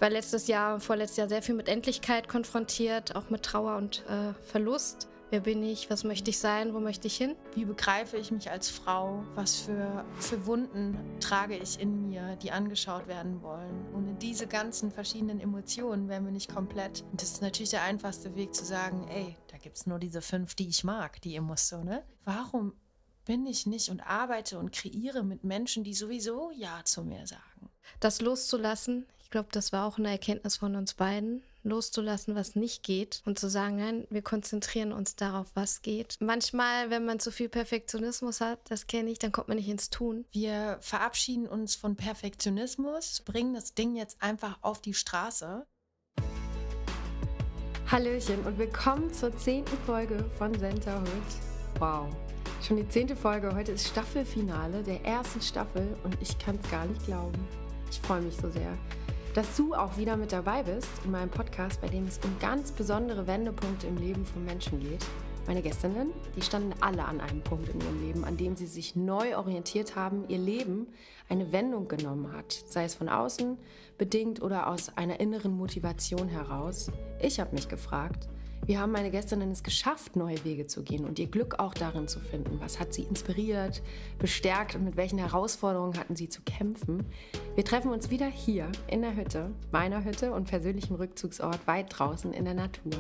war vorletztes Jahr sehr viel mit Endlichkeit konfrontiert, auch mit Trauer und Verlust. Wer bin ich? Was möchte ich sein? Wo möchte ich hin? Wie begreife ich mich als Frau? Was für Wunden trage ich in mir, die angeschaut werden wollen? Ohne diese ganzen verschiedenen Emotionen wären wir nicht komplett. Und das ist natürlich der einfachste Weg zu sagen, ey, da gibt es nur diese 5, die ich mag, die Emotionen. Warum bin ich nicht und arbeite und kreiere mit Menschen, die sowieso Ja zu mir sagen? Das loszulassen, ich glaube, das war auch eine Erkenntnis von uns beiden, loszulassen, was nicht geht und zu sagen, nein, wir konzentrieren uns darauf, was geht. Manchmal, wenn man zu viel Perfektionismus hat, das kenne ich, dann kommt man nicht ins Tun. Wir verabschieden uns von Perfektionismus, bringen das Ding jetzt einfach auf die Straße. Hallöchen und willkommen zur 10. Folge von Centerhood. Wow, schon die 10. Folge. Heute ist Staffelfinale der ersten Staffel und ich kann es gar nicht glauben. Ich freue mich so sehr, dass du auch wieder mit dabei bist in meinem Podcast, bei dem es um ganz besondere Wendepunkte im Leben von Menschen geht. Meine Gästinnen, die standen alle an einem Punkt in ihrem Leben, an dem sie sich neu orientiert haben, ihr Leben eine Wendung genommen hat, sei es von außen bedingt oder aus einer inneren Motivation heraus. Ich habe mich gefragt, wie haben meine Gästinnen es geschafft, neue Wege zu gehen und ihr Glück auch darin zu finden? Was hat sie inspiriert, bestärkt und mit welchen Herausforderungen hatten sie zu kämpfen? Wir treffen uns wieder hier in der Hütte, meiner Hütte und persönlichem Rückzugsort weit draußen in der Natur.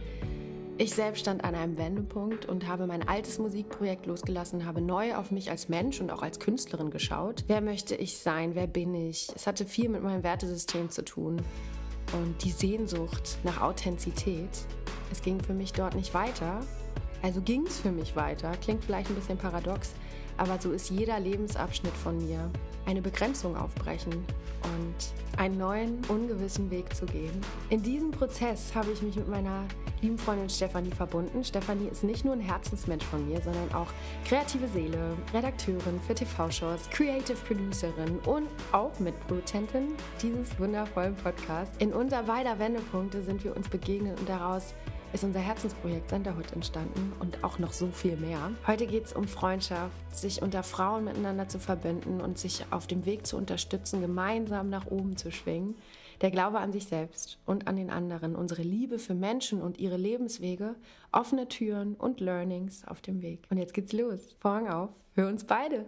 Ich selbst stand an einem Wendepunkt und habe mein altes Musikprojekt losgelassen, habe neu auf mich als Mensch und auch als Künstlerin geschaut. Wer möchte ich sein? Wer bin ich? Es hatte viel mit meinem Wertesystem zu tun und die Sehnsucht nach Authentizität. Es ging für mich dort nicht weiter, also ging es für mich weiter, klingt vielleicht ein bisschen paradox, aber so ist jeder Lebensabschnitt von mir, eine Begrenzung aufbrechen und einen neuen, ungewissen Weg zu gehen. In diesem Prozess habe ich mich mit meiner lieben Freundin Stefanie verbunden. Stefanie ist nicht nur ein Herzensmensch von mir, sondern auch kreative Seele, Redakteurin für TV-Shows, Creative Producerin und auch Mitproduzentin dieses wundervollen Podcasts. In unser beider Wendepunkte sind wir uns begegnet und daraus ist unser Herzensprojekt Centerhood entstanden und auch noch so viel mehr. Heute geht es um Freundschaft, sich unter Frauen miteinander zu verbinden und sich auf dem Weg zu unterstützen, gemeinsam nach oben zu schwingen. Der Glaube an sich selbst und an den anderen, unsere Liebe für Menschen und ihre Lebenswege, offene Türen und Learnings auf dem Weg. Und jetzt geht's los. Vorhang auf für uns beide.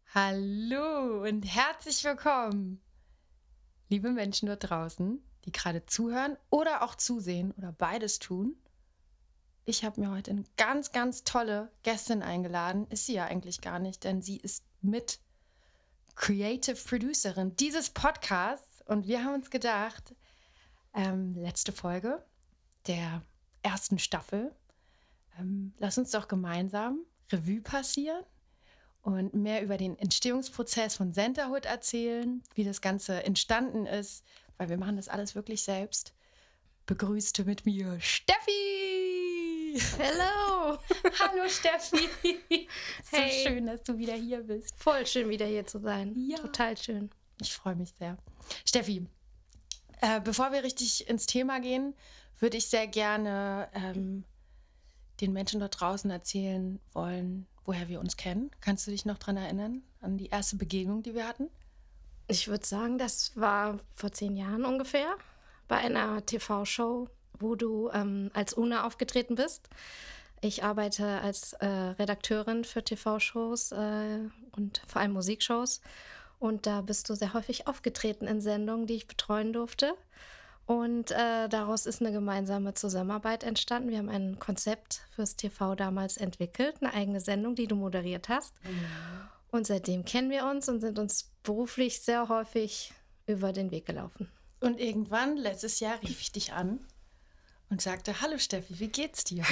Hallo und herzlich willkommen, liebe Menschen dort draußen, die gerade zuhören oder auch zusehen oder beides tun. Ich habe mir heute eine ganz, ganz tolle Gästin eingeladen. Ist sie ja eigentlich gar nicht, denn sie ist mit Creative Producerin dieses Podcasts. Und wir haben uns gedacht, letzte Folge der ersten Staffel, lass uns doch gemeinsam Revue passieren und mehr über den Entstehungsprozess von Centerhood erzählen, wie das Ganze entstanden ist, weil wir machen das alles wirklich selbst. Begrüßte mit mir Steffi! Hello! Hallo Steffi! Hey. So schön, dass du wieder hier bist. Voll schön, wieder hier zu sein. Ja. Total schön. Ich freue mich sehr. Steffi, bevor wir richtig ins Thema gehen, würde ich sehr gerne den Menschen dort draußen erzählen wollen, woher wir uns kennen. Kannst du dich noch daran erinnern, an die erste Begegnung, die wir hatten? Ich würde sagen, das war vor 10 Jahren ungefähr bei einer TV-Show, wo du als Una aufgetreten bist. Ich arbeite als Redakteurin für TV-Shows und vor allem Musikshows. Und da bist du sehr häufig aufgetreten in Sendungen, die ich betreuen durfte. Und daraus ist eine gemeinsame Zusammenarbeit entstanden. Wir haben ein Konzept fürs TV damals entwickelt, eine eigene Sendung, die du moderiert hast. Ja. Und seitdem kennen wir uns und sind uns beruflich sehr häufig über den Weg gelaufen. Und irgendwann, letztes Jahr, rief ich dich an und sagte, hallo Steffi, wie geht's dir?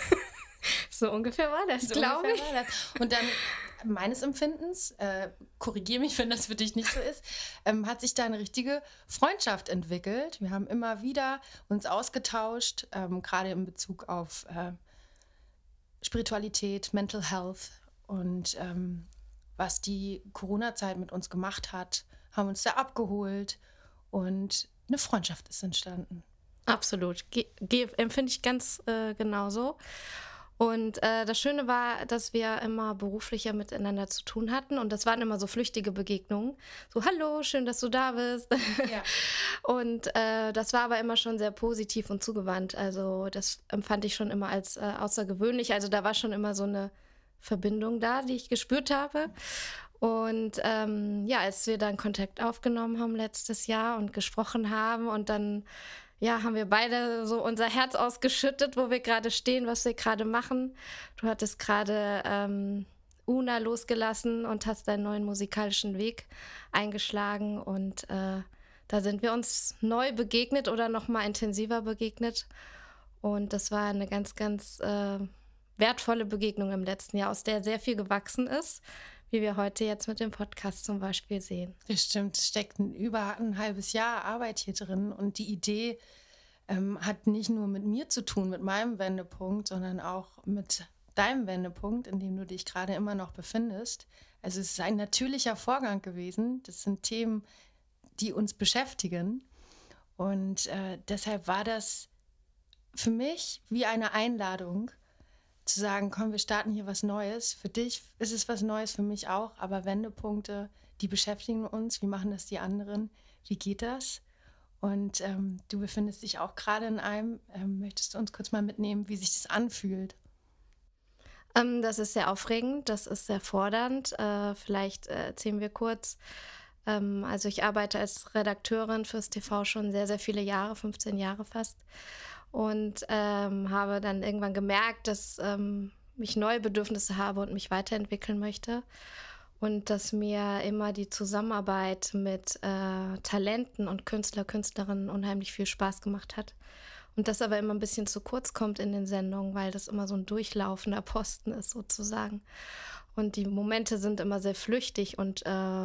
So ungefähr war das, glaube ich. Und dann, meines Empfindens, korrigiere mich, wenn das für dich nicht so ist, hat sich da eine richtige Freundschaft entwickelt. Wir haben immer wieder uns ausgetauscht, gerade in Bezug auf Spiritualität, Mental Health und was die Corona-Zeit mit uns gemacht hat, haben uns da abgeholt und eine Freundschaft ist entstanden. Absolut. Empfinde ich ganz genauso. Und das Schöne war, dass wir immer beruflicher miteinander zu tun hatten. Und das waren immer so flüchtige Begegnungen. So, hallo, schön, dass du da bist. Ja. Und das war aber immer schon sehr positiv und zugewandt. Also das empfand ich schon immer als außergewöhnlich. Also da war schon immer so eine Verbindung da, die ich gespürt habe. Und als wir dann Kontakt aufgenommen haben letztes Jahr und gesprochen haben und dann haben wir beide so unser Herz ausgeschüttet, wo wir gerade stehen, was wir gerade machen. Du hattest gerade Una losgelassen und hast deinen neuen musikalischen Weg eingeschlagen und da sind wir uns neu begegnet oder noch mal intensiver begegnet und das war eine ganz, ganz wertvolle Begegnung im letzten Jahr, aus der sehr viel gewachsen ist, wie wir heute jetzt mit dem Podcast zum Beispiel sehen. Das stimmt, es steckt über ein halbes Jahr Arbeit hier drin und die Idee hat nicht nur mit mir zu tun, mit meinem Wendepunkt, sondern auch mit deinem Wendepunkt, in dem du dich gerade immer noch befindest. Also es ist ein natürlicher Vorgang gewesen. Das sind Themen, die uns beschäftigen und deshalb war das für mich wie eine Einladung, zu sagen, komm, wir starten hier was Neues. Für dich ist es was Neues, für mich auch, aber Wendepunkte, die beschäftigen uns. Wie machen das die anderen? Wie geht das? Und du befindest dich auch gerade in einem. Möchtest du uns kurz mal mitnehmen, wie sich das anfühlt? Das ist sehr aufregend, das ist sehr fordernd. Vielleicht erzählen wir kurz. Also ich arbeite als Redakteurin fürs TV schon sehr, sehr viele Jahre, 15 Jahre fast. Und habe dann irgendwann gemerkt, dass ich neue Bedürfnisse habe und mich weiterentwickeln möchte. Und dass mir immer die Zusammenarbeit mit Talenten und Künstlerinnen unheimlich viel Spaß gemacht hat. Und das aber immer ein bisschen zu kurz kommt in den Sendungen, weil das immer so ein durchlaufender Posten ist sozusagen. Und die Momente sind immer sehr flüchtig und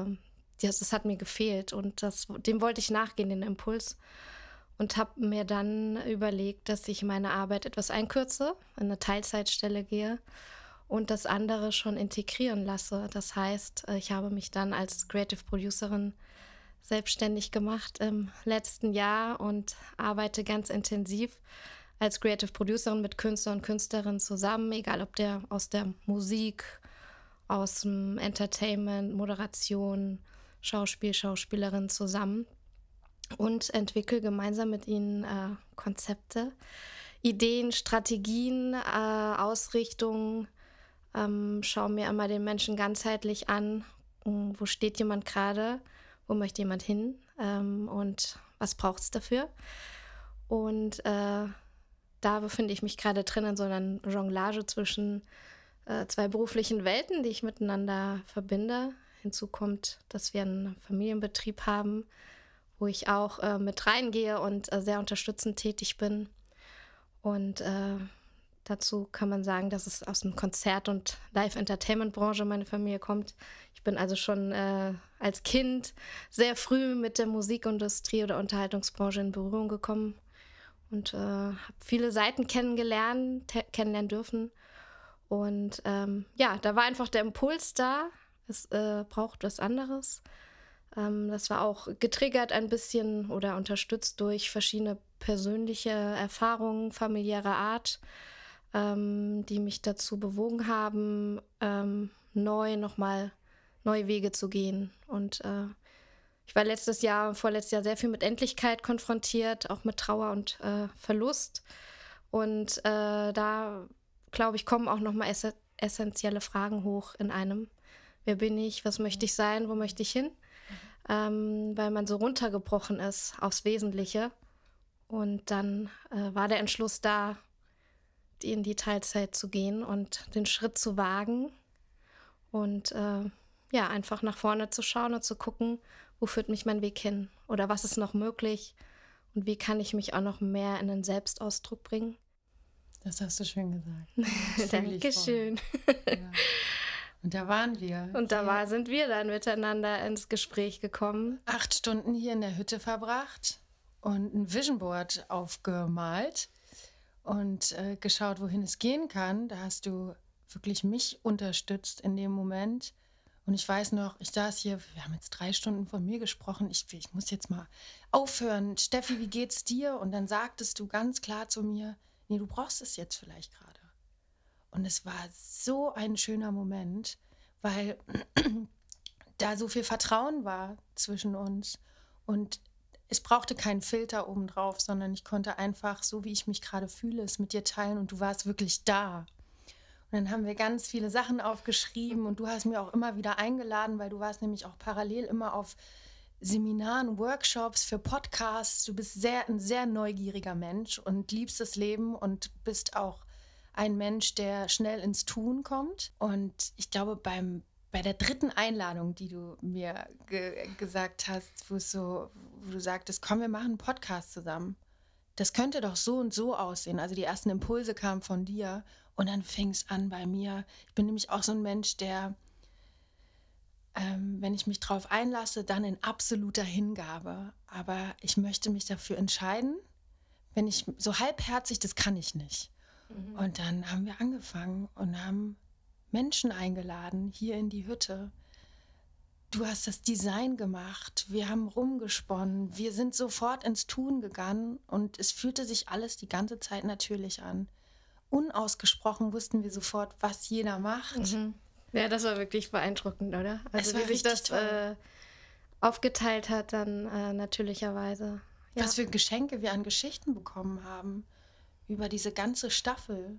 das hat mir gefehlt. Und dem wollte ich nachgehen, den Impuls. Und habe mir dann überlegt, dass ich meine Arbeit etwas einkürze, in eine Teilzeitstelle gehe und das andere schon integrieren lasse. Das heißt, ich habe mich dann als Creative Producerin selbstständig gemacht im letzten Jahr und arbeite ganz intensiv als Creative Producerin mit Künstler und Künstlerinnen zusammen, egal ob der aus der Musik, aus dem Entertainment, Moderation, Schauspiel, Schauspielerin zusammen. Und entwickle gemeinsam mit ihnen Konzepte, Ideen, Strategien, Ausrichtungen, schaue mir immer den Menschen ganzheitlich an, wo steht jemand gerade, wo möchte jemand hin und was braucht es dafür. Und da befinde ich mich gerade drin in so einer Jonglage zwischen zwei beruflichen Welten, die ich miteinander verbinde. Hinzu kommt, dass wir einen Familienbetrieb haben, wo ich auch mit reingehe und sehr unterstützend tätig bin. Und dazu kann man sagen, dass es aus dem Konzert- und Live-Entertainment-Branche meine Familie kommt. Ich bin also schon als Kind sehr früh mit der Musikindustrie oder Unterhaltungsbranche in Berührung gekommen und habe viele Seiten kennenlernen dürfen. Und da war einfach der Impuls da, es braucht was anderes. Das war auch getriggert ein bisschen oder unterstützt durch verschiedene persönliche Erfahrungen familiärer Art, die mich dazu bewogen haben, neue Wege zu gehen. Und ich war vorletztes Jahr sehr viel mit Endlichkeit konfrontiert, auch mit Trauer und Verlust. Und da, glaube ich, kommen auch nochmal essentielle Fragen hoch in einem. Wer bin ich? Was möchte ich sein? Wo möchte ich hin? Weil man so runtergebrochen ist aufs Wesentliche. Und dann war der Entschluss da, in die Teilzeit zu gehen und den Schritt zu wagen und einfach nach vorne zu schauen und zu gucken, wo führt mich mein Weg hin oder was ist noch möglich und wie kann ich mich auch noch mehr in den Selbstausdruck bringen. Das hast du schön gesagt. Dankeschön. Ja. Und da waren wir. Und da sind wir dann miteinander ins Gespräch gekommen. 8 Stunden hier in der Hütte verbracht und ein Vision Board aufgemalt und geschaut, wohin es gehen kann. Da hast du wirklich mich unterstützt in dem Moment. Und ich weiß noch, ich saß hier, wir haben jetzt 3 Stunden von mir gesprochen. Ich muss jetzt mal aufhören. Steffi, wie geht's dir? Und dann sagtest du ganz klar zu mir, nee, du brauchst es jetzt vielleicht gerade. Und es war so ein schöner Moment, weil da so viel Vertrauen war zwischen uns. Und es brauchte keinen Filter obendrauf, sondern ich konnte einfach, so wie ich mich gerade fühle, es mit dir teilen und du warst wirklich da. Und dann haben wir ganz viele Sachen aufgeschrieben und du hast mir auch immer wieder eingeladen, weil du warst nämlich auch parallel immer auf Seminaren, Workshops für Podcasts. Du bist ein sehr neugieriger Mensch und liebst das Leben und bist auch ein Mensch, der schnell ins Tun kommt. Und ich glaube, bei der dritten Einladung, die du mir gesagt hast, wo du sagtest, komm, wir machen einen Podcast zusammen. Das könnte doch so und so aussehen. Also die ersten Impulse kamen von dir und dann fing es an bei mir. Ich bin nämlich auch so ein Mensch, der, wenn ich mich drauf einlasse, dann in absoluter Hingabe. Aber ich möchte mich dafür entscheiden, wenn ich so halbherzig, das kann ich nicht. Mhm. Und dann haben wir angefangen und haben Menschen eingeladen hier in die Hütte. Du hast das Design gemacht, wir haben rumgesponnen, wir sind sofort ins Tun gegangen und es fühlte sich alles die ganze Zeit natürlich an. Unausgesprochen wussten wir sofort, was jeder macht. Mhm. Ja, das war wirklich beeindruckend, oder? Also wie sich das aufgeteilt hat dann natürlicherweise. Ja. Was für Geschenke wir an Geschichten bekommen haben über diese ganze Staffel.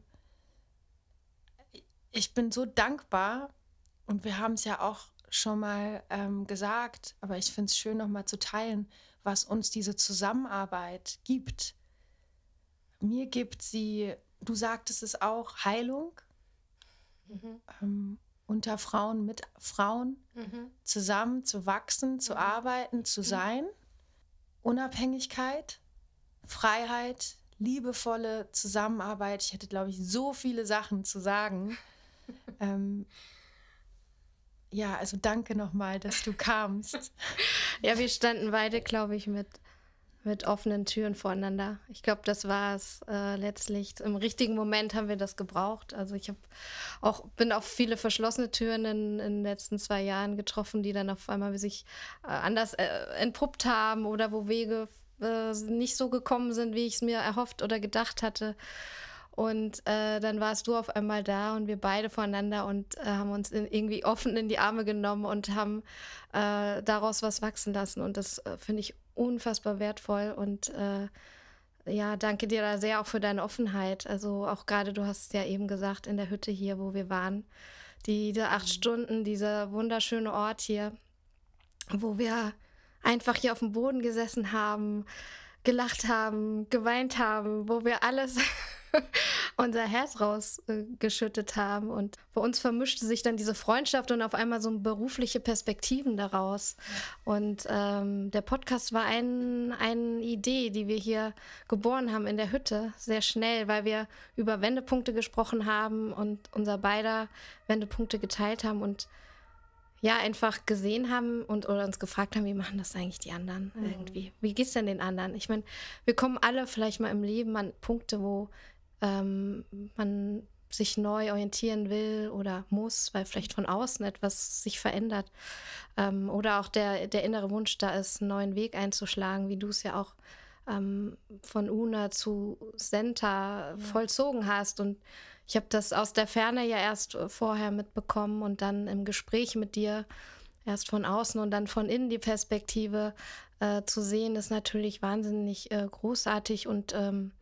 Ich bin so dankbar und wir haben es ja auch schon mal gesagt, aber ich finde es schön, nochmal zu teilen, was uns diese Zusammenarbeit gibt. Mir gibt sie, du sagtest es auch, Heilung, unter Frauen, mit Frauen, zusammen zu wachsen, zu arbeiten, zu sein, Unabhängigkeit, Freiheit, liebevolle Zusammenarbeit. Ich hätte, glaube ich, so viele Sachen zu sagen. Ja, also danke nochmal, dass du kamst. Ja, wir standen beide, glaube ich, mit offenen Türen voreinander. Ich glaube, das war es letztlich. Im richtigen Moment haben wir das gebraucht. Also ich bin auf viele verschlossene Türen in den letzten 2 Jahren getroffen, die dann auf einmal sich anders entpuppt haben oder wo Wege nicht so gekommen sind, wie ich es mir erhofft oder gedacht hatte. Und dann warst du auf einmal da und wir beide voreinander und haben uns irgendwie offen in die Arme genommen und haben daraus was wachsen lassen. Und das finde ich unfassbar wertvoll. Und ja, danke dir da sehr auch für deine Offenheit. Also auch gerade, du hast ja eben gesagt, in der Hütte hier, wo wir waren, diese 8 Stunden, dieser wunderschöne Ort hier, wo wir einfach hier auf dem Boden gesessen haben, gelacht haben, geweint haben, wo wir alles unser Herz rausgeschüttet haben. Und bei uns vermischte sich dann diese Freundschaft und auf einmal so berufliche Perspektiven daraus. Und der Podcast war eine Idee, die wir hier geboren haben in der Hütte, sehr schnell, weil wir über Wendepunkte gesprochen haben und unser beider Wendepunkte geteilt haben und ja, einfach gesehen haben oder uns gefragt haben, wie machen das eigentlich die anderen irgendwie? Wie geht's denn den anderen? Ich meine, wir kommen alle vielleicht mal im Leben an Punkte, wo man sich neu orientieren will oder muss, weil vielleicht von außen etwas sich verändert. Oder auch der innere Wunsch da ist, einen neuen Weg einzuschlagen, wie du es ja auch von Una zu Senta vollzogen hast. Und ich habe das aus der Ferne ja erst vorher mitbekommen und dann im Gespräch mit dir erst von außen und dann von innen die Perspektive zu sehen, ist natürlich wahnsinnig großartig. Und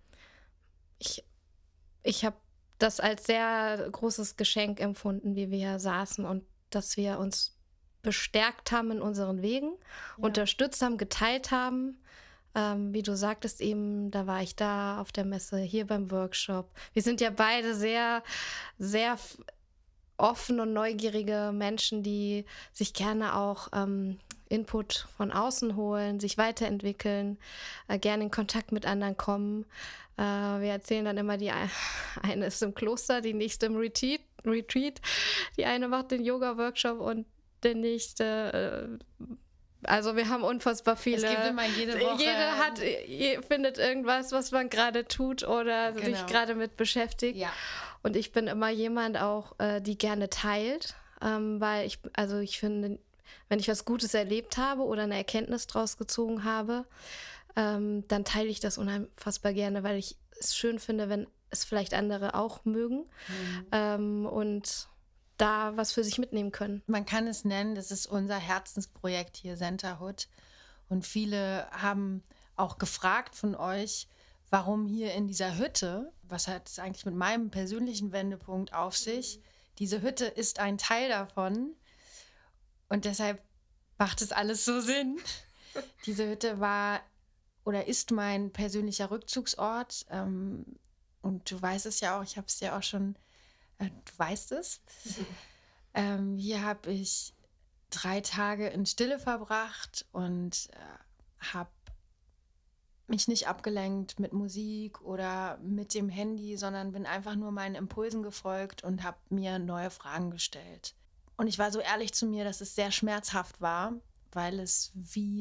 ich habe das als sehr großes Geschenk empfunden, wie wir hier saßen und dass wir uns bestärkt haben in unseren Wegen, unterstützt haben, geteilt haben. Wie du sagtest eben, da war ich da auf der Messe, hier beim Workshop. Wir sind ja beide sehr, sehr offen und neugierige Menschen, die sich gerne auch Input von außen holen, sich weiterentwickeln, gerne in Kontakt mit anderen kommen. Wir erzählen dann immer, die eine ist im Kloster, die nächste im Retreat. Die eine macht den Yoga-Workshop und der nächste also wir haben unfassbar viele. Es gibt immer jede Woche. Jeder findet irgendwas, was man gerade tut oder sich gerade mit beschäftigt. Ja. Und ich bin immer jemand auch, die gerne teilt, weil ich finde, wenn ich was Gutes erlebt habe oder eine Erkenntnis draus gezogen habe, dann teile ich das unfassbar gerne, weil ich es schön finde, wenn es vielleicht andere auch mögen und da was für sich mitnehmen können. Man kann es nennen, das ist unser Herzensprojekt hier, Centerhood. Und viele haben auch gefragt von euch, warum hier in dieser Hütte, was hat es eigentlich mit meinem persönlichen Wendepunkt auf sich? Diese Hütte ist ein Teil davon und deshalb macht es alles so Sinn. Diese Hütte war oder ist mein persönlicher Rückzugsort und du weißt es ja auch, ich habe es ja auch schon, du weißt es. Hier habe ich 3 Tage in Stille verbracht und habe mich nicht abgelenkt mit Musik oder mit dem Handy, sondern bin einfach nur meinen Impulsen gefolgt und habe mir neue Fragen gestellt. Und ich war so ehrlich zu mir, dass es sehr schmerzhaft war, weil es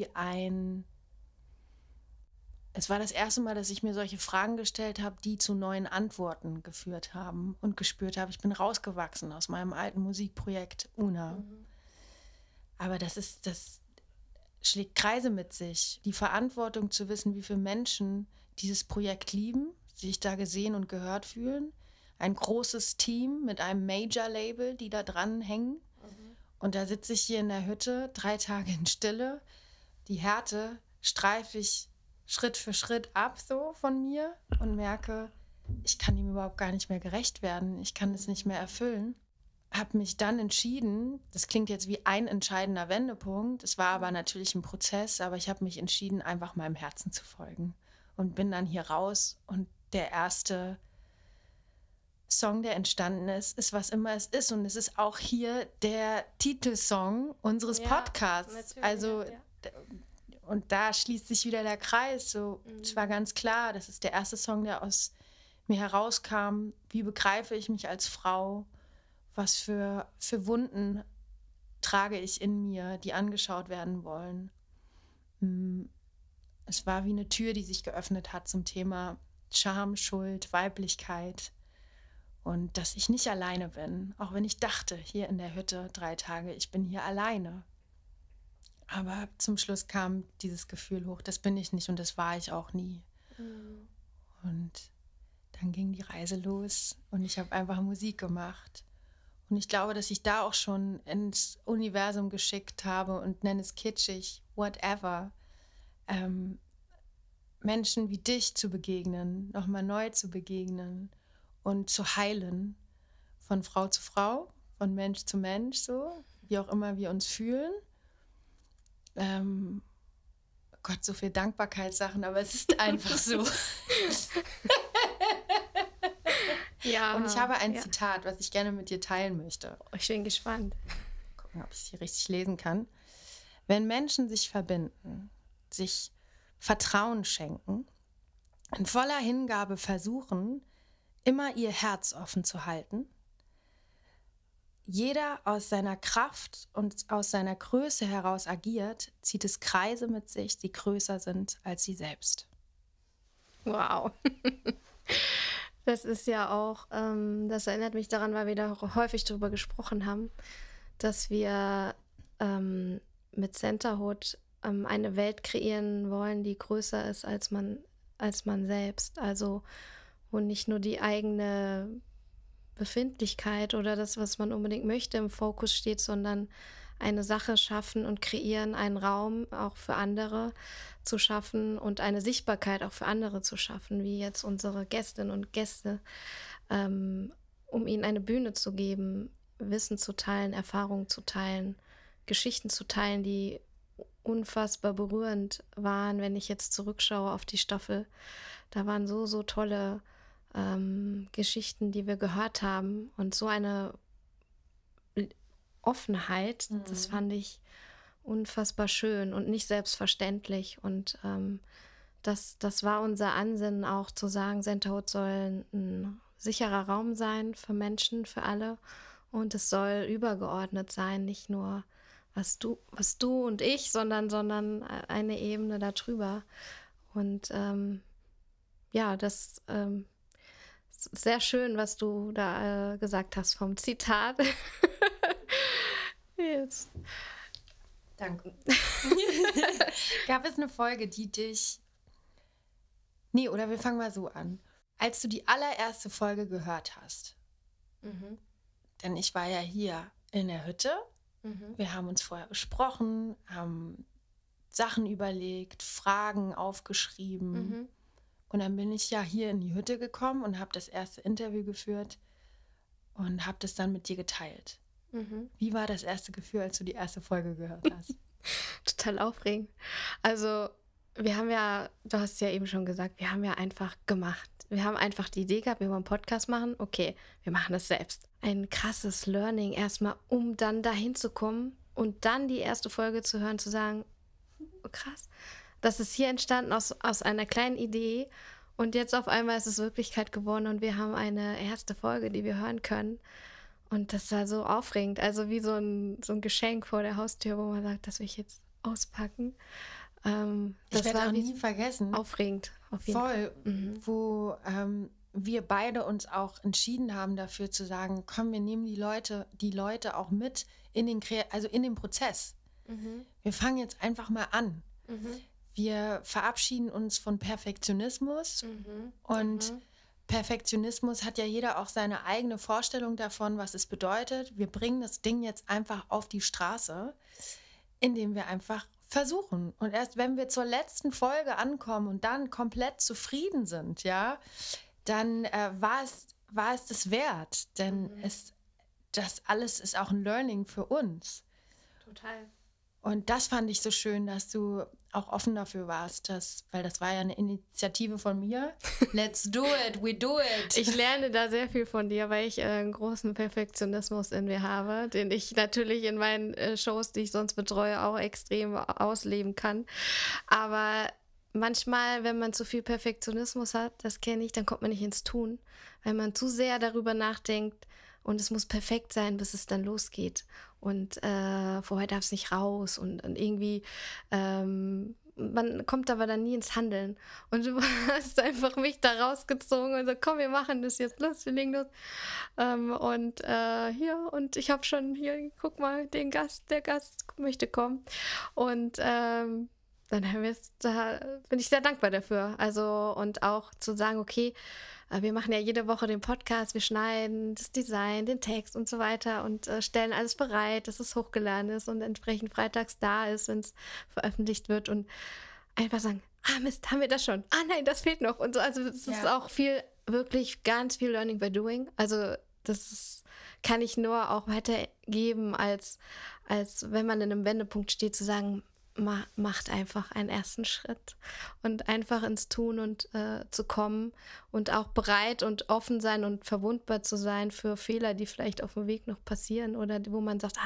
es war das erste Mal, dass ich mir solche Fragen gestellt habe, die zu neuen Antworten geführt haben und gespürt habe, ich bin rausgewachsen aus meinem alten Musikprojekt Una. Aber das schlägt Kreise mit sich. Die Verantwortung zu wissen, wie viele Menschen dieses Projekt lieben, sich da gesehen und gehört fühlen. Ein großes Team mit einem Major-Label, die da dran hängen. Und da sitze ich hier in der Hütte, 3 Tage in Stille. Die Härte streife ich Schritt für Schritt ab so von mir und merke, ich kann ihm überhaupt gar nicht mehr gerecht werden. Ich kann es nicht mehr erfüllen. Habe mich dann entschieden, das klingt jetzt wie ein entscheidender Wendepunkt, es war aber natürlich ein Prozess, aber ich habe mich entschieden, einfach meinem Herzen zu folgen und bin dann hier raus und der erste Song, der entstanden ist was immer es ist und es ist auch hier der Titelsong unseres Podcasts. Also und da schließt sich wieder der Kreis. So, es war ganz klar, das ist der erste Song, der aus mir herauskam. Wie begreife ich mich als Frau? Was für Wunden trage ich in mir, die angeschaut werden wollen? Es war wie eine Tür, die sich geöffnet hat zum Thema Scham, Schuld, Weiblichkeit. Und dass ich nicht alleine bin, auch wenn ich dachte, hier in der Hütte 3 Tage, ich bin hier alleine. Aber zum Schluss kam dieses Gefühl hoch, das bin ich nicht und das war ich auch nie. Und dann ging die Reise los und ich habe einfach Musik gemacht. Und ich glaube, dass ich da auch schon ins Universum geschickt habe und nenne es kitschig, whatever, Menschen wie dich zu begegnen, nochmal neu zu begegnen und zu heilen, von Frau zu Frau, von Mensch zu Mensch, so, wie auch immer wir uns fühlen. Gott, so viel Dankbarkeitssachen, aber es ist einfach so. Ja, und ich habe ein Zitat, was ich gerne mit dir teilen möchte. Ich bin gespannt. Gucken, ob ich es hier richtig lesen kann. Wenn Menschen sich verbinden, sich Vertrauen schenken, in voller Hingabe versuchen, immer ihr Herz offen zu halten, jeder aus seiner Kraft und aus seiner Größe heraus agiert, zieht es Kreise mit sich, die größer sind als sie selbst. Wow. Das ist ja auch, das erinnert mich daran, weil wir da häufig drüber gesprochen haben, dass wir mit Centerhood eine Welt kreieren wollen, die größer ist als man selbst. Also wo nicht nur die eigene Befindlichkeit oder das, was man unbedingt möchte, im Fokus steht, sondern eine Sache schaffen und kreieren, einen Raum auch für andere zu schaffen und eine Sichtbarkeit auch für andere zu schaffen, wie jetzt unsere Gästinnen und Gäste, um ihnen eine Bühne zu geben, Wissen zu teilen, Erfahrungen zu teilen, Geschichten zu teilen, die unfassbar berührend waren, wenn ich jetzt zurückschaue auf die Staffel. Da waren so tolle Geschichten, die wir gehört haben und so eine Offenheit, das fand ich unfassbar schön und nicht selbstverständlich und das war unser Ansinnen auch zu sagen, Centerhood soll ein sicherer Raum sein für Menschen, für alle und es soll übergeordnet sein, nicht nur was du und ich, sondern eine Ebene darüber und das sehr schön, was du da gesagt hast vom Zitat. Yes. Danke. Gab es eine Folge, die dich... Nee, oder wir fangen mal so an. als du die allererste Folge gehört hast, denn ich war ja hier in der Hütte, wir haben uns vorher besprochen, haben Sachen überlegt, Fragen aufgeschrieben und dann bin ich ja hier in die Hütte gekommen und habe das erste Interview geführt und habe das dann mit dir geteilt. Wie war das erste Gefühl, als du die erste Folge gehört hast? Total aufregend. Also wir haben ja, du hast ja eben schon gesagt, wir haben ja einfach gemacht. Wir haben einfach die Idee gehabt, wir wollen einen Podcast machen. Okay, wir machen das selbst. Ein krasses Learning erstmal, um dann dahin zu kommen und dann die erste Folge zu hören, zu sagen, oh, krass, das ist hier entstanden aus einer kleinen Idee und jetzt auf einmal ist es Wirklichkeit geworden und wir haben eine erste Folge, die wir hören können. Und das war so aufregend, also wie so ein Geschenk vor der Haustür, wo man sagt, das will ich jetzt auspacken. Das werde auch nie vergessen. Aufregend, auf jeden Fall. Wo wir beide uns auch entschieden haben dafür zu sagen, komm, wir nehmen die Leute auch mit in den Prozess. Wir fangen jetzt einfach mal an. Wir verabschieden uns von Perfektionismus und Perfektionismus hat ja jeder auch seine eigene Vorstellung davon, was es bedeutet. Wir bringen das Ding jetzt einfach auf die Straße, indem wir einfach versuchen. Und erst wenn wir zur letzten Folge ankommen und dann komplett zufrieden sind, ja, dann war es das wert. Denn das alles ist auch ein Learning für uns. Total. Und das fand ich so schön, dass du auch offen dafür warst, weil das war ja eine Initiative von mir. Let's do it, we do it. Ich lerne da sehr viel von dir, weil ich einen großen Perfektionismus in mir habe, den ich natürlich in meinen Shows, die ich sonst betreue, auch extrem ausleben kann. Aber manchmal, wenn man zu viel Perfektionismus hat, das kenne ich, dann kommt man nicht ins Tun, weil man zu sehr darüber nachdenkt, und es muss perfekt sein, bis es dann losgeht. Und vorher darf es nicht raus. Und irgendwie, man kommt aber dann nie ins Handeln. Und du hast einfach mich da rausgezogen und so, komm, wir machen das jetzt, los, wir legen los. Und ich habe schon hier, guck mal, der Gast möchte kommen. Und dann bin ich sehr dankbar dafür. Also, und auch zu sagen, okay, wir machen ja jede Woche den Podcast, wir schneiden das Design, den Text und so weiter und stellen alles bereit, dass es hochgeladen ist und entsprechend freitags da ist, wenn es veröffentlicht wird und einfach sagen, Mist, haben wir das schon? Nein, das fehlt noch. Und so, also es ist auch wirklich ganz viel Learning by Doing. Also kann ich nur auch weitergeben, als wenn man in einem Wendepunkt steht, zu sagen, macht einfach einen ersten Schritt und einfach ins Tun und zu kommen und auch bereit und offen sein und verwundbar zu sein für Fehler, die vielleicht auf dem Weg noch passieren oder wo man sagt,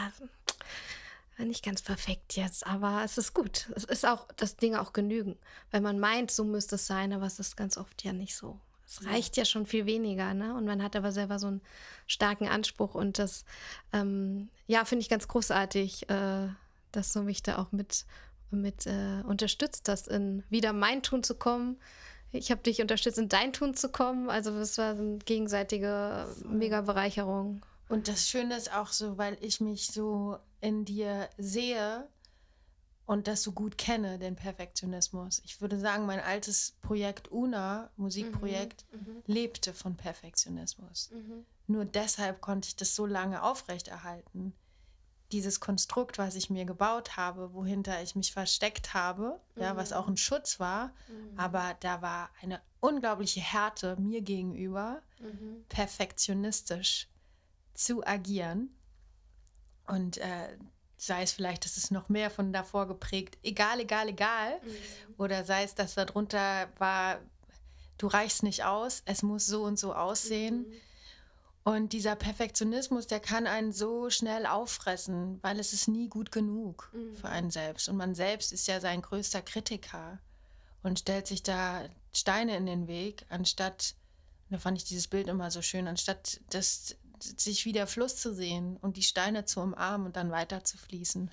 nicht ganz perfekt jetzt, aber es ist gut. Es ist auch, das Ding auch genügen, weil man meint, so müsste es sein, aber es ist ganz oft ja nicht so. Es reicht ja schon viel weniger, ne? Und man hat aber selber so einen starken Anspruch und das, finde ich ganz großartig, dass du mich da auch mit unterstützt hast, in wieder mein Tun zu kommen. Ich habe dich unterstützt, in dein Tun zu kommen. Also das war eine gegenseitige Mega-Bereicherung. Und das Schöne ist auch so, weil ich mich so in dir sehe und das so gut kenne, den Perfektionismus. Ich würde sagen, mein altes Projekt Una, Musikprojekt, lebte von Perfektionismus. Nur deshalb konnte ich das so lange aufrechterhalten. Dieses Konstrukt, was ich mir gebaut habe, wohinter ich mich versteckt habe, was auch ein Schutz war, aber da war eine unglaubliche Härte mir gegenüber, perfektionistisch zu agieren. Und sei es vielleicht, dass es noch mehr von davor geprägt, egal. Oder sei es, dass darunter war, du reichst nicht aus, es muss so und so aussehen. Und dieser Perfektionismus, der kann einen so schnell auffressen, weil es ist nie gut genug für einen selbst. Und man selbst ist ja sein größter Kritiker und stellt sich da Steine in den Weg, anstatt, da fand ich dieses Bild immer so schön, anstatt sich wie der Fluss zu sehen und die Steine zu umarmen und dann weiter zu fließen.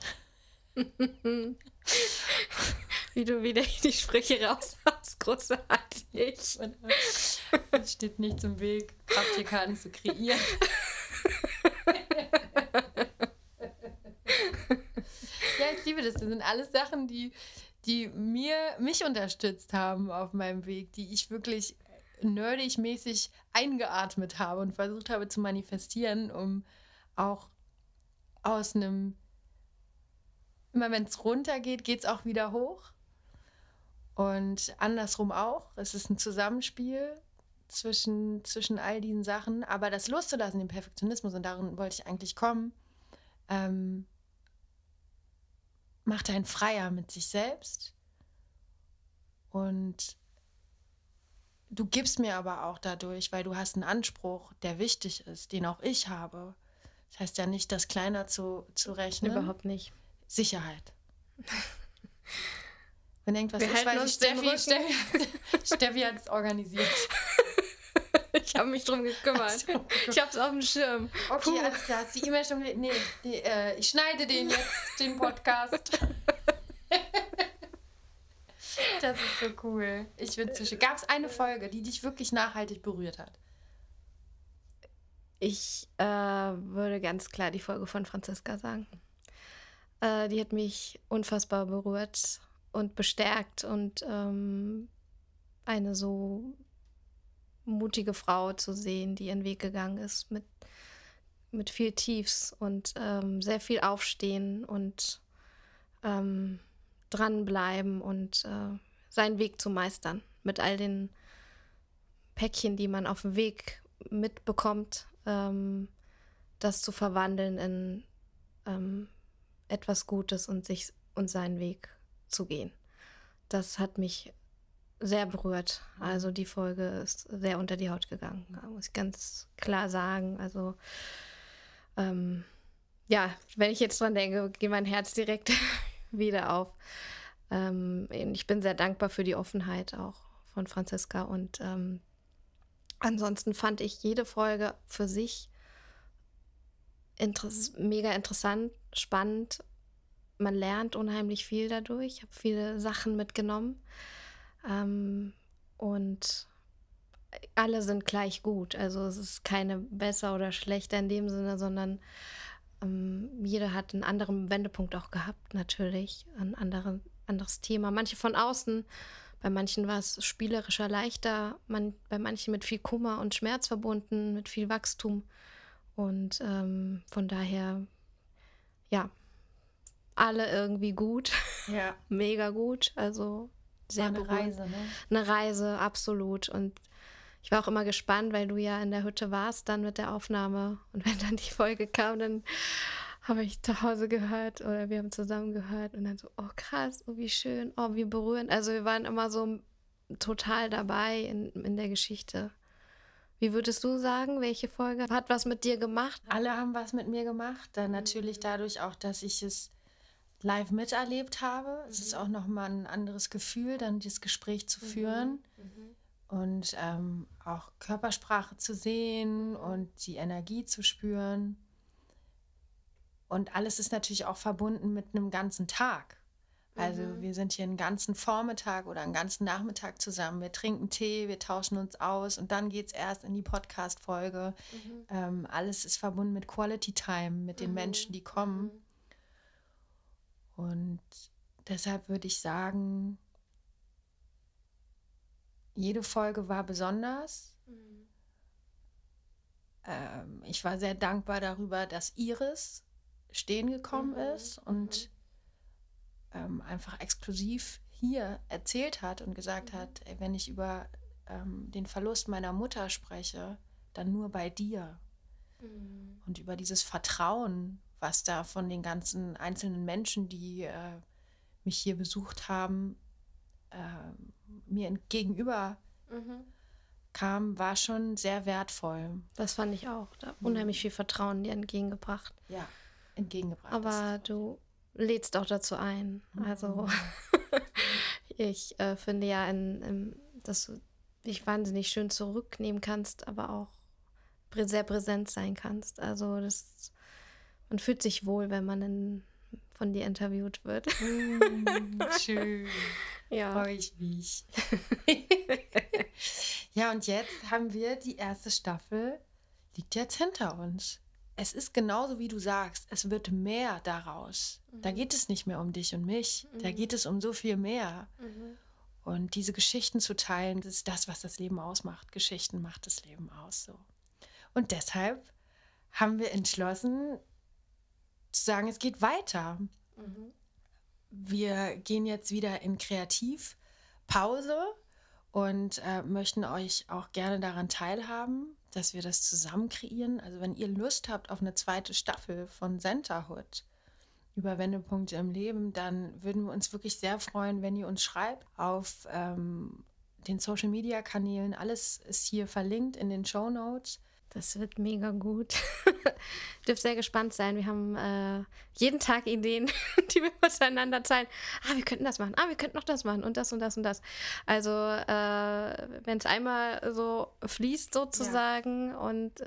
Wie du wieder die Sprüche raus hast, großartig. Es steht nichts im Weg, Krafttier zu kreieren. Ja, ich liebe das. Das sind alles Sachen, die mich unterstützt haben auf meinem Weg, die ich wirklich nerdig-mäßig eingeatmet habe und versucht habe zu manifestieren, um auch aus einem, immer wenn es runter geht, geht es auch wieder hoch. Und andersrum auch. Es ist ein Zusammenspiel zwischen all diesen Sachen. Aber das loszulassen, den Perfektionismus, und darin wollte ich eigentlich kommen, macht einen freier mit sich selbst. Und du gibst mir aber auch dadurch, weil du hast einen Anspruch, der wichtig ist, den auch ich habe. Das heißt ja nicht, das kleiner zu rechnen. Überhaupt nicht. Sicherheit. Wenn irgendwas Wir ist, halten weil uns den Steffi hat es organisiert. Ich habe mich drum gekümmert. Ich habe es auf dem Schirm. Okay, alles klar. Ist die E-Mail schon... Nee, ich schneide den Podcast. Das ist so cool. Ich finde es so schön. Gab es eine Folge, die dich wirklich nachhaltig berührt hat? Ich würde ganz klar die Folge von Franziska sagen. Die hat mich unfassbar berührt und bestärkt und eine so mutige Frau zu sehen, die ihren Weg gegangen ist mit viel Tiefs und sehr viel Aufstehen und dranbleiben und seinen Weg zu meistern mit all den Päckchen, die man auf dem Weg mitbekommt, das zu verwandeln in etwas Gutes und seinen Weg zu gehen. Das hat mich sehr berührt. Also die Folge ist sehr unter die Haut gegangen, muss ich ganz klar sagen. Also ja, wenn ich jetzt dran denke, geht mein Herz direkt wieder auf. Ich bin sehr dankbar für die Offenheit auch von Franziska und ansonsten fand ich jede Folge für sich mega interessant, spannend. Man lernt unheimlich viel dadurch. Ich habe viele Sachen mitgenommen. Und alle sind gleich gut. Also es ist keine besser oder schlechter in dem Sinne, sondern jeder hat einen anderen Wendepunkt auch gehabt, natürlich. Ein anderes Thema. Manche von außen, bei manchen war es spielerischer, leichter, bei manchen mit viel Kummer und Schmerz verbunden, mit viel Wachstum. Und von daher, ja, alle irgendwie gut. Ja. Mega gut. Also sehr eine Reise, ne? Eine Reise, absolut. Und ich war auch immer gespannt, weil du ja in der Hütte warst dann mit der Aufnahme. Und wenn dann die Folge kam, dann habe ich zu Hause gehört oder wir haben zusammen gehört und dann so, oh krass, oh wie schön, oh wie berührend. Also wir waren immer so total dabei in der Geschichte. Wie würdest du sagen, welche Folge hat was mit dir gemacht? Alle haben was mit mir gemacht. Dann natürlich dadurch auch, dass ich es live miterlebt habe. Es ist auch nochmal ein anderes Gefühl, dann das Gespräch zu führen und auch Körpersprache zu sehen und die Energie zu spüren. Und alles ist natürlich auch verbunden mit einem ganzen Tag. Also wir sind hier einen ganzen Vormittag oder einen ganzen Nachmittag zusammen. Wir trinken Tee, wir tauschen uns aus und dann geht es erst in die Podcast-Folge. Alles ist verbunden mit Quality Time, mit den Menschen, die kommen. Und deshalb würde ich sagen, jede Folge war besonders. Ich war sehr dankbar darüber, dass Iris stehen gekommen ist und einfach exklusiv hier erzählt hat und gesagt hat, ey, wenn ich über den Verlust meiner Mutter spreche, dann nur bei dir. Und über dieses Vertrauen, was da von den ganzen einzelnen Menschen, die mich hier besucht haben, mir gegenüber kam, war schon sehr wertvoll. Das fand ich auch. Da unheimlich viel Vertrauen dir entgegengebracht. Ja, entgegengebracht. Aber du lädst auch dazu ein. Also ich finde ja, dass du dich wahnsinnig schön zurücknehmen kannst, aber auch sehr präsent sein kannst. Also man fühlt sich wohl, wenn man von dir interviewt wird. Schön. Ja. Freue ich mich. Ja, und jetzt haben wir die erste Staffel, liegt jetzt hinter uns. Es ist genauso, wie du sagst, es wird mehr daraus. Da geht es nicht mehr um dich und mich, da geht es um so viel mehr. Und diese Geschichten zu teilen, das ist das, was das Leben ausmacht. Geschichten macht das Leben aus. So. Und deshalb haben wir entschlossen, zu sagen, es geht weiter. Wir gehen jetzt wieder in Kreativpause und möchten euch auch gerne daran teilhaben, dass wir das zusammen kreieren. Also wenn ihr Lust habt auf eine zweite Staffel von Centerhood über Wendepunkte im Leben, dann würden wir uns wirklich sehr freuen, wenn ihr uns schreibt auf den Social-Media-Kanälen. Alles ist hier verlinkt in den Shownotes. Das wird mega gut. Dürft sehr gespannt sein. Wir haben jeden Tag Ideen, die wir miteinander teilen. Wir könnten das machen. Wir könnten noch das machen und das und das und das. Also wenn es einmal so fließt sozusagen und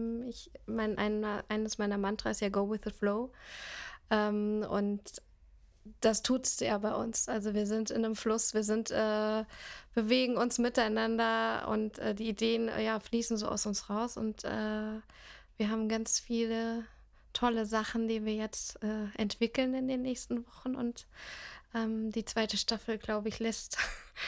eines meiner Mantras ist ja Go with the Flow. Und das tut es ja bei uns. Also wir sind in einem Fluss, wir bewegen uns miteinander und die Ideen fließen so aus uns raus und wir haben ganz viele tolle Sachen, die wir jetzt entwickeln in den nächsten Wochen und die zweite Staffel, glaube ich, lässt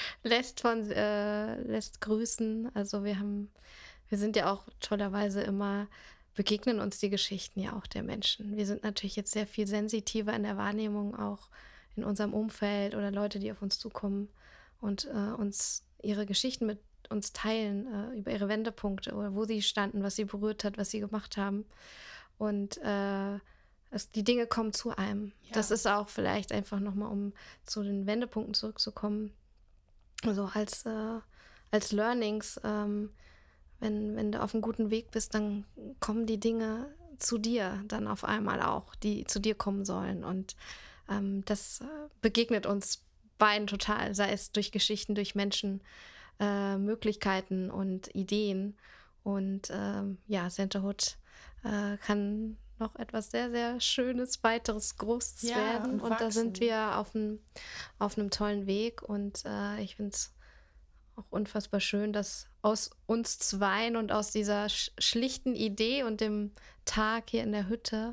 grüßen. Also wir sind ja auch tollerweise immer, begegnen uns die Geschichten ja auch der Menschen. Wir sind natürlich jetzt sehr viel sensitiver in der Wahrnehmung, auch in unserem Umfeld oder Leute, die auf uns zukommen und uns ihre Geschichten mit uns teilen, über ihre Wendepunkte oder wo sie standen, was sie berührt hat, was sie gemacht haben. Und die Dinge kommen zu einem. Ja. Das ist auch vielleicht einfach nochmal, um zu den Wendepunkten zurückzukommen, also als Learnings, wenn du auf einem guten Weg bist, dann kommen die Dinge zu dir dann auf einmal auch, die zu dir kommen sollen. Und das begegnet uns beiden total, sei es durch Geschichten, durch Menschen, Möglichkeiten und Ideen. Und Centerhood kann noch etwas sehr, sehr Schönes, weiteres, Großes werden. Und da sind wir auf einem tollen Weg. Und ich finde es auch unfassbar schön, dass aus uns zweien und aus dieser schlichten Idee und dem Tag hier in der Hütte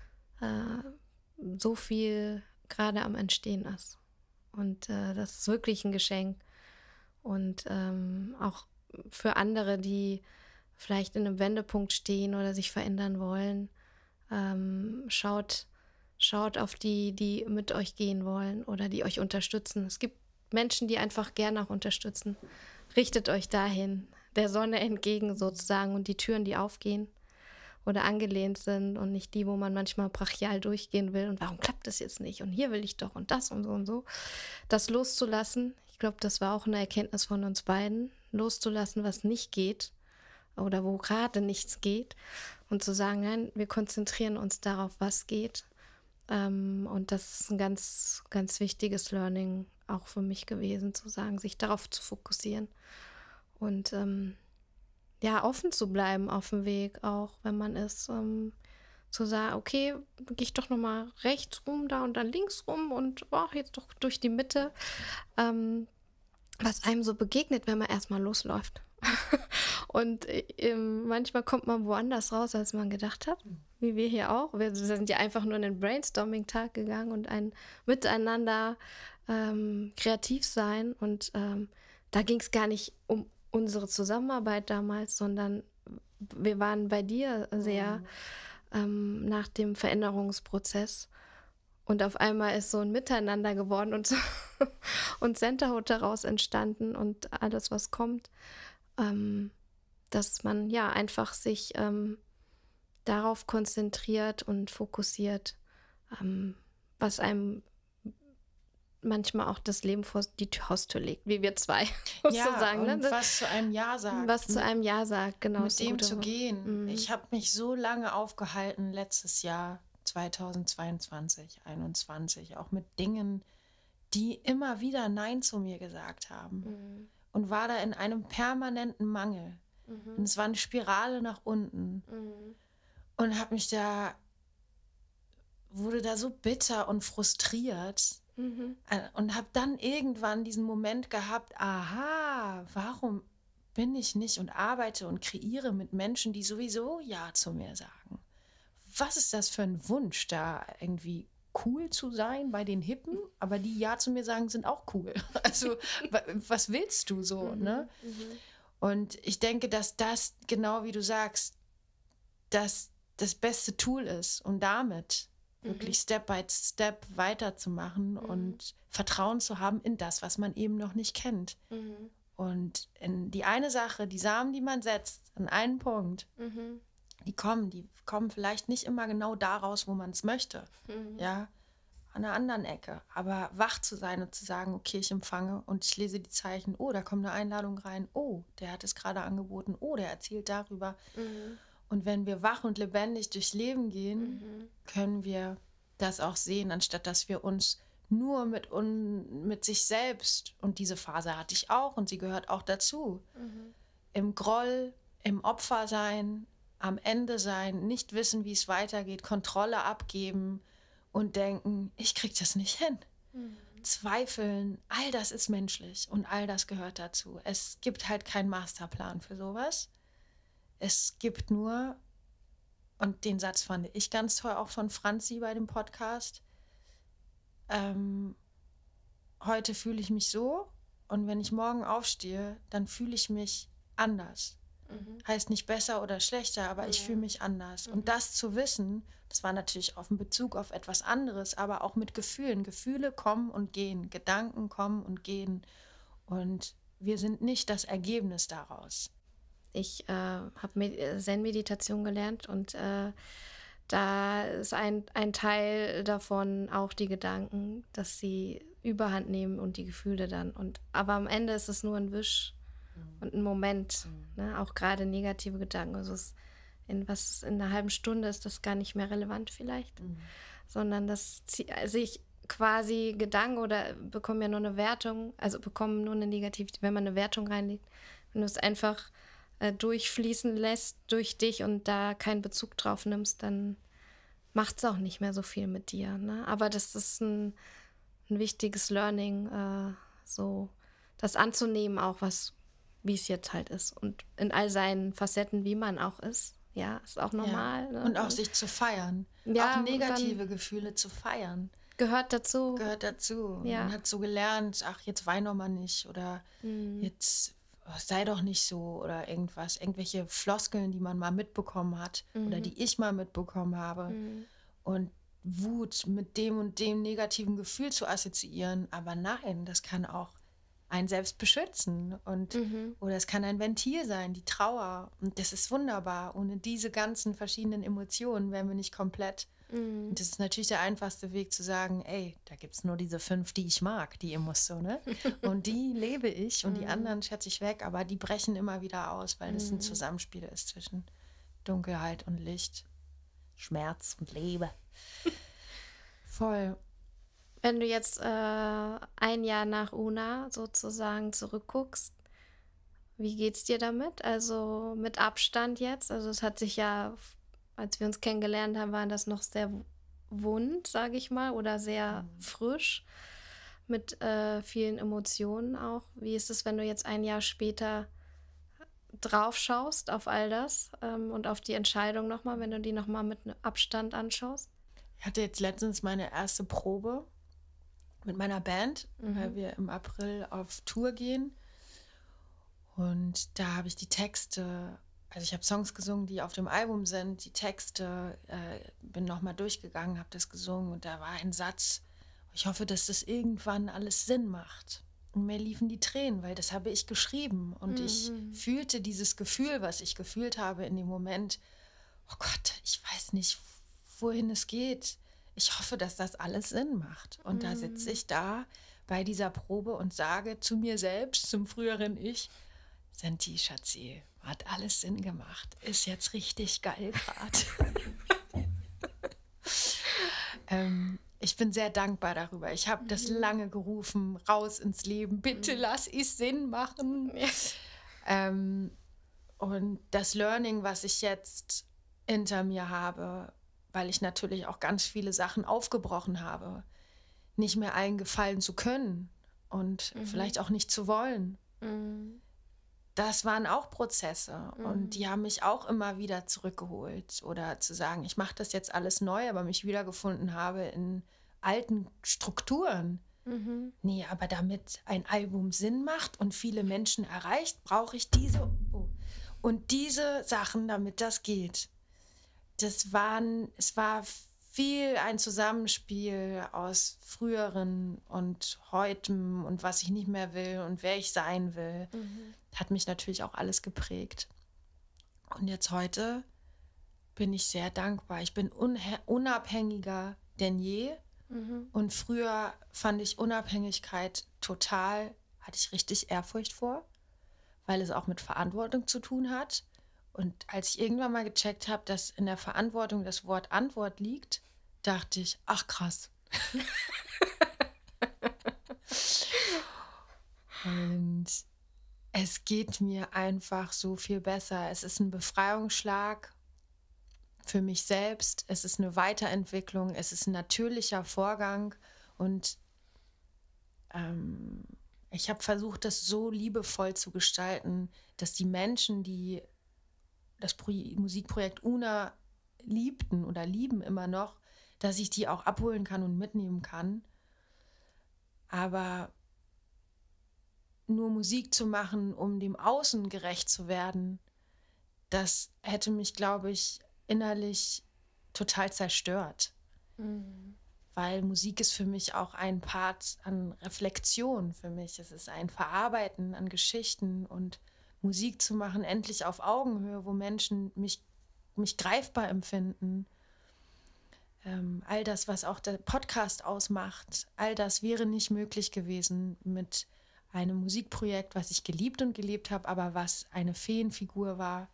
so viel gerade am Entstehen ist. Und das ist wirklich ein Geschenk. Und auch für andere, die vielleicht in einem Wendepunkt stehen oder sich verändern wollen, schaut auf die mit euch gehen wollen oder die euch unterstützen. Es gibt Menschen, die einfach gerne auch unterstützen. Richtet euch dahin, der Sonne entgegen sozusagen und die Türen, die aufgehen oder angelehnt sind und nicht die, wo man manchmal brachial durchgehen will und warum klappt das jetzt nicht und hier will ich doch und das und so und so. Das loszulassen, ich glaube, das war auch eine Erkenntnis von uns beiden, loszulassen, was nicht geht oder wo gerade nichts geht und zu sagen, nein, wir konzentrieren uns darauf, was geht. Und das ist ein ganz, ganz wichtiges Learning auch für mich gewesen, zu sagen, sich darauf zu fokussieren und offen zu bleiben auf dem Weg, auch wenn man ist, zu sagen, okay, gehe ich doch nochmal rechts rum, da und dann links rum und jetzt doch durch die Mitte, was einem so begegnet, wenn man erstmal losläuft. Und manchmal kommt man woanders raus, als man gedacht hat, wie wir hier auch. Wir sind ja einfach nur in den Brainstorming-Tag gegangen und ein Miteinander kreativ sein. Und da ging es gar nicht um unsere Zusammenarbeit damals, sondern wir waren bei dir sehr nach dem Veränderungsprozess. Und auf einmal ist so ein Miteinander geworden und Centerhood daraus entstanden und alles, was kommt. Dass man einfach sich darauf konzentriert und fokussiert, was einem manchmal auch das Leben vor die Haustür legt, wie wir zwei sozusagen. Und was zu einem Ja sagt. Was zu einem Ja sagt, genau. Mit dem zu gehen. Ich habe mich so lange aufgehalten letztes Jahr, 2022, 2021, auch mit Dingen, die immer wieder Nein zu mir gesagt haben. Und war da in einem permanenten Mangel. Und es war eine Spirale nach unten. Und wurde da so bitter und frustriert. Und habe dann irgendwann diesen Moment gehabt, aha, warum bin ich nicht und arbeite und kreiere mit Menschen, die sowieso Ja zu mir sagen? Was ist das für ein Wunsch, da irgendwie cool zu sein bei den Hippen, aber die Ja zu mir sagen, sind auch cool. Also was willst du so, ne? Und ich denke, dass das, genau wie du sagst, das beste Tool ist, um damit wirklich Step by Step weiterzumachen und Vertrauen zu haben in das, was man eben noch nicht kennt. Und in die eine Sache, die Samen, die man setzt, an einen Punkt, die kommen vielleicht nicht immer genau da raus, wo man es möchte. Ja, an einer anderen Ecke. Aber wach zu sein und zu sagen, okay, ich empfange und ich lese die Zeichen. Oh, da kommt eine Einladung rein. Oh, der hat es gerade angeboten. Oh, der erzählt darüber. Und wenn wir wach und lebendig durchs Leben gehen, können wir das auch sehen, anstatt dass wir uns nur mit sich selbst, und diese Phase hatte ich auch und sie gehört auch dazu, im Groll, im Opfer sein, am Ende sein, nicht wissen, wie es weitergeht, Kontrolle abgeben und denken, ich krieg das nicht hin. Zweifeln, all das ist menschlich und all das gehört dazu. Es gibt halt keinen Masterplan für sowas. Es gibt nur, und den Satz fand ich ganz toll, auch von Franzi bei dem Podcast, heute fühle ich mich so und wenn ich morgen aufstehe, dann fühle ich mich anders. Heißt nicht besser oder schlechter, aber ich fühle mich anders. Und das zu wissen, das war natürlich auf einen Bezug auf etwas anderes, aber auch mit Gefühlen. Gefühle kommen und gehen, Gedanken kommen und gehen. Und wir sind nicht das Ergebnis daraus. Ich habe Zen-Meditation gelernt und da ist ein Teil davon auch die Gedanken, dass sie Überhand nehmen und die Gefühle dann. Aber am Ende ist es nur ein Wisch und ein Moment. Ne? Auch gerade negative Gedanken. Also in einer halben Stunde ist das gar nicht mehr relevant vielleicht, sondern ich quasi Gedanken oder bekommen ja nur eine Wertung, also bekommen nur eine negative, wenn man eine Wertung reinlegt. Wenn du es einfach durchfließen lässt durch dich und da keinen Bezug drauf nimmst, dann macht es auch nicht mehr so viel mit dir. Ne? Aber das ist ein wichtiges Learning, so das anzunehmen, auch wie es jetzt halt ist. Und in all seinen Facetten, wie man auch ist. Ja, ist auch normal. Ja. Ne? Und auch sich zu feiern. Ja, auch negative Gefühle zu feiern. Gehört dazu. Ja. Man hat so gelernt, ach, jetzt wein doch mal nicht oder jetzt sei doch nicht so oder irgendwas. Irgendwelche Floskeln, die man mal mitbekommen hat oder die ich mal mitbekommen habe. Und Wut mit dem und dem negativen Gefühl zu assoziieren. Aber nein, das kann auch einen selbst beschützen oder es kann ein Ventil sein, die Trauer. Und das ist wunderbar. Ohne diese ganzen verschiedenen Emotionen wären wir nicht komplett. Und das ist natürlich der einfachste Weg zu sagen, ey, da gibt es nur diese 5, die ich mag, die Emotionen. Und die lebe ich und die anderen schätze ich weg, aber die brechen immer wieder aus, weil es ein Zusammenspiel ist zwischen Dunkelheit und Licht, Schmerz und Liebe. Voll. Wenn du jetzt ein Jahr nach Una sozusagen zurückguckst, wie geht's dir damit? Also mit Abstand jetzt? Also es hat sich ja, als wir uns kennengelernt haben, war das noch sehr wund, sage ich mal, oder sehr frisch mit vielen Emotionen auch. Wie ist es, wenn du jetzt ein Jahr später drauf schaust auf all das und auf die Entscheidung nochmal, wenn du die nochmal mit Abstand anschaust? Ich hatte jetzt letztens meine erste Probe mit meiner Band, weil wir im April auf Tour gehen. Und da habe ich die Texte, also ich habe Songs gesungen, die auf dem Album sind, die Texte, bin nochmal durchgegangen, habe das gesungen und da war ein Satz, ich hoffe, dass das irgendwann alles Sinn macht. Und mir liefen die Tränen, weil das habe ich geschrieben und ich fühlte dieses Gefühl, was ich gefühlt habe in dem Moment, oh Gott, ich weiß nicht, wohin es geht. Ich hoffe, dass das alles Sinn macht. Und da sitze ich da bei dieser Probe und sage zu mir selbst, zum früheren Ich, Senti, Schatzi, hat alles Sinn gemacht. Ist jetzt richtig geil gerade. Ich bin sehr dankbar darüber. Ich habe das lange gerufen, raus ins Leben. Bitte lass es Sinn machen. Und das Learning, was ich jetzt hinter mir habe, weil ich natürlich auch ganz viele Sachen aufgebrochen habe, nicht mehr allen gefallen zu können und vielleicht auch nicht zu wollen. Das waren auch Prozesse und die haben mich auch immer wieder zurückgeholt oder zu sagen, ich mache das jetzt alles neu, aber mich wiedergefunden habe in alten Strukturen. Nee, aber damit ein Album Sinn macht und viele Menschen erreicht, brauche ich diese und diese Sachen, damit das geht. Es war viel ein Zusammenspiel aus früheren und heutem und was ich nicht mehr will und wer ich sein will. Hat mich natürlich auch alles geprägt. Und jetzt heute bin ich sehr dankbar. Ich bin unabhängiger denn je. Und früher fand ich Unabhängigkeit hatte ich richtig Ehrfurcht vor, weil es auch mit Verantwortung zu tun hat. Und als ich irgendwann mal gecheckt habe, dass in der Verantwortung das Wort Antwort liegt, dachte ich, ach krass. Und es geht mir einfach so viel besser. Es ist ein Befreiungsschlag für mich selbst. Es ist eine Weiterentwicklung. Es ist ein natürlicher Vorgang. Und ich habe versucht, das so liebevoll zu gestalten, dass die Menschen, die das Musikprojekt Una liebten oder lieben immer noch, dass ich die auch abholen kann und mitnehmen kann. Aber nur Musik zu machen, um dem Außen gerecht zu werden, das hätte mich, glaube ich, innerlich total zerstört. Weil Musik ist für mich auch ein Part an Reflexion für mich. Es ist ein Verarbeiten an Geschichten und Musik zu machen, endlich auf Augenhöhe, wo Menschen mich greifbar empfinden. All das, was auch der Podcast ausmacht, all das wäre nicht möglich gewesen mit einem Musikprojekt, was ich geliebt und gelebt habe, aber was eine Feenfigur war,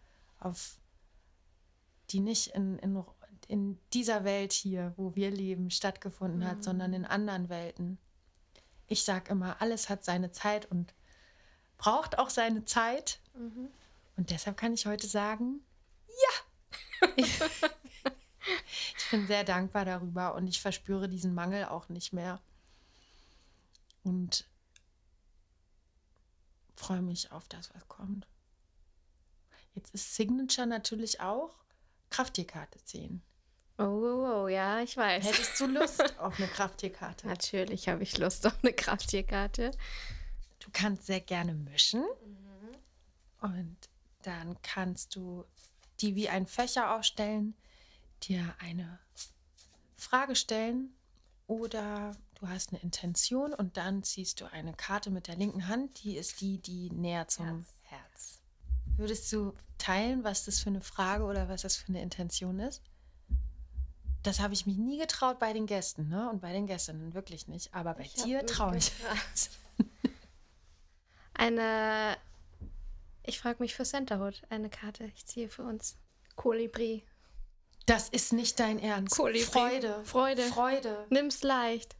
die nicht in dieser Welt hier, wo wir leben, stattgefunden hat, sondern in anderen Welten. Ich sage immer, alles hat seine Zeit und braucht auch seine Zeit. Und deshalb kann ich heute sagen, ja! Ich bin sehr dankbar darüber und ich verspüre diesen Mangel auch nicht mehr. Und freue mich auf das, was kommt. Jetzt ist Signature natürlich auch Krafttierkarte 10. Oh, ja, ich weiß. Hättest du Lust auf eine Krafttierkarte? Natürlich habe ich Lust auf eine Krafttierkarte. Du kannst sehr gerne mischen. Und dann kannst du die wie einen Fächer aufstellen, dir eine Frage stellen oder du hast eine Intention und dann ziehst du eine Karte mit der linken Hand, die ist die näher zum Herz. Würdest du teilen, was das für eine Frage oder was das für eine Intention ist? Das habe ich mich nie getraut bei den Gästen, ne? Und bei den Gästinnen wirklich nicht. Aber bei dir traue ich. Ich frage mich für Centerhood, eine Karte. Ich ziehe für uns Kolibri. Das ist nicht dein Ernst. Kolibri. Freude. Nimm's leicht.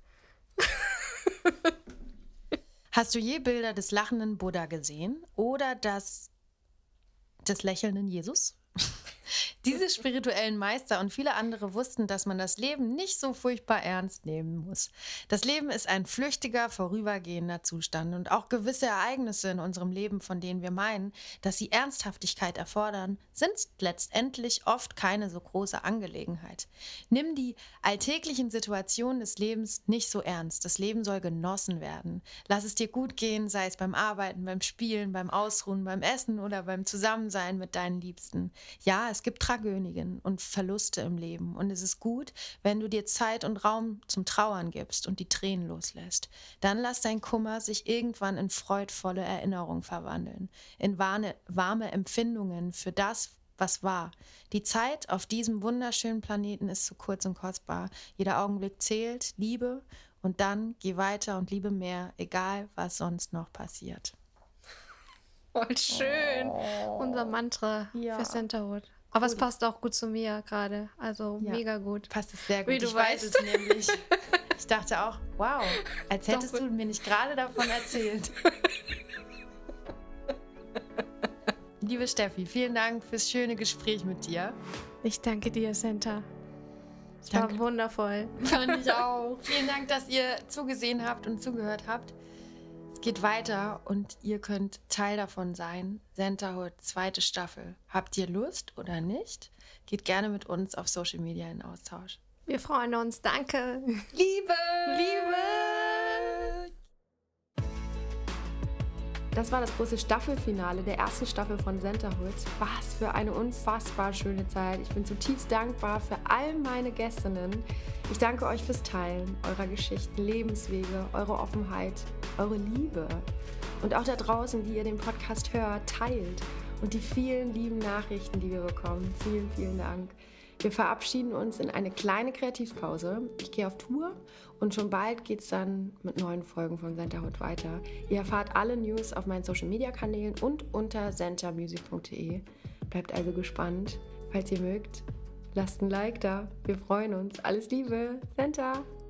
Hast du je Bilder des lachenden Buddha gesehen oder des lächelnden Jesus? Diese spirituellen Meister und viele andere wussten, dass man das Leben nicht so furchtbar ernst nehmen muss. Das Leben ist ein flüchtiger, vorübergehender Zustand und auch gewisse Ereignisse in unserem Leben, von denen wir meinen, dass sie Ernsthaftigkeit erfordern, sind letztendlich oft keine so große Angelegenheit. Nimm die alltäglichen Situationen des Lebens nicht so ernst. Das Leben soll genossen werden. Lass es dir gut gehen, sei es beim Arbeiten, beim Spielen, beim Ausruhen, beim Essen oder beim Zusammensein mit deinen Liebsten. Ja, es gibt Tragödien und Verluste im Leben und es ist gut, wenn du dir Zeit und Raum zum Trauern gibst und die Tränen loslässt. Dann lass dein Kummer sich irgendwann in freudvolle Erinnerungen verwandeln, in warme Empfindungen für das, was war. Die Zeit auf diesem wunderschönen Planeten ist zu kurz und kostbar. Jeder Augenblick zählt, liebe und dann geh weiter und liebe mehr, egal was sonst noch passiert. Voll schön. Unser Mantra für Centerhood. Aber es passt auch gut zu mir gerade. Also mega gut. Passt es sehr gut. Wie du ich weiß es nämlich. Ich dachte auch, wow, als hättest du mir nicht gerade davon erzählt. Liebe Steffi, vielen Dank fürs schöne Gespräch mit dir. Ich danke dir, Center. Es war wundervoll. Fand ich auch. Vielen Dank, dass ihr zugesehen habt und zugehört habt. Es geht weiter und ihr könnt Teil davon sein. Centerhood, 2. Staffel. Habt ihr Lust oder nicht? Geht gerne mit uns auf Social Media in Austausch. Wir freuen uns. Danke. Liebe! Das war das große Staffelfinale der ersten Staffel von Centerhood. Was für eine unfassbar schöne Zeit. Ich bin zutiefst dankbar für all meine Gästinnen. Ich danke euch fürs Teilen eurer Geschichten, Lebenswege, eure Offenheit, eure Liebe. Und auch da draußen, die ihr den Podcast hört, teilt. Und die vielen lieben Nachrichten, die wir bekommen. Vielen, vielen Dank. Wir verabschieden uns in eine kleine Kreativpause. Ich gehe auf Tour und schon bald geht es dann mit neuen Folgen von Centerhood weiter. Ihr erfahrt alle News auf meinen Social-Media-Kanälen und unter centermusic.de. Bleibt also gespannt. Falls ihr mögt, lasst ein Like da. Wir freuen uns. Alles Liebe, Center!